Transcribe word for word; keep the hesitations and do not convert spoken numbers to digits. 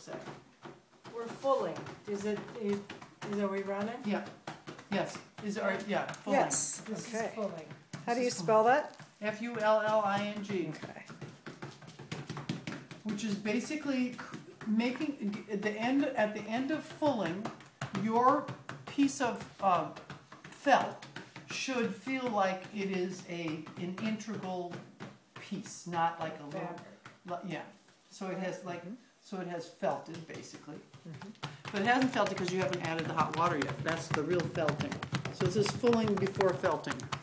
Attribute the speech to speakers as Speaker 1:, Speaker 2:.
Speaker 1: say.
Speaker 2: We're fulling. Is it, is, is are we running?
Speaker 1: Yeah. Yes. Is our yeah. Fulling.
Speaker 3: Yes.
Speaker 2: This
Speaker 3: Okay.
Speaker 2: is fulling.
Speaker 3: How do you
Speaker 1: This is
Speaker 3: spell that?
Speaker 1: F U L L I N G.
Speaker 3: Okay.
Speaker 1: Which is basically making at the end at the end of fulling, your piece of uh, felt should feel like it is a an integral piece, not like a little.
Speaker 2: Fabric.
Speaker 1: Yeah. So it has like
Speaker 3: Mhm.
Speaker 1: so it has felted basically,
Speaker 3: Mhm.
Speaker 1: but it hasn't felted because you haven't added the hot water yet. That's the real felting. So this is fulling before felting.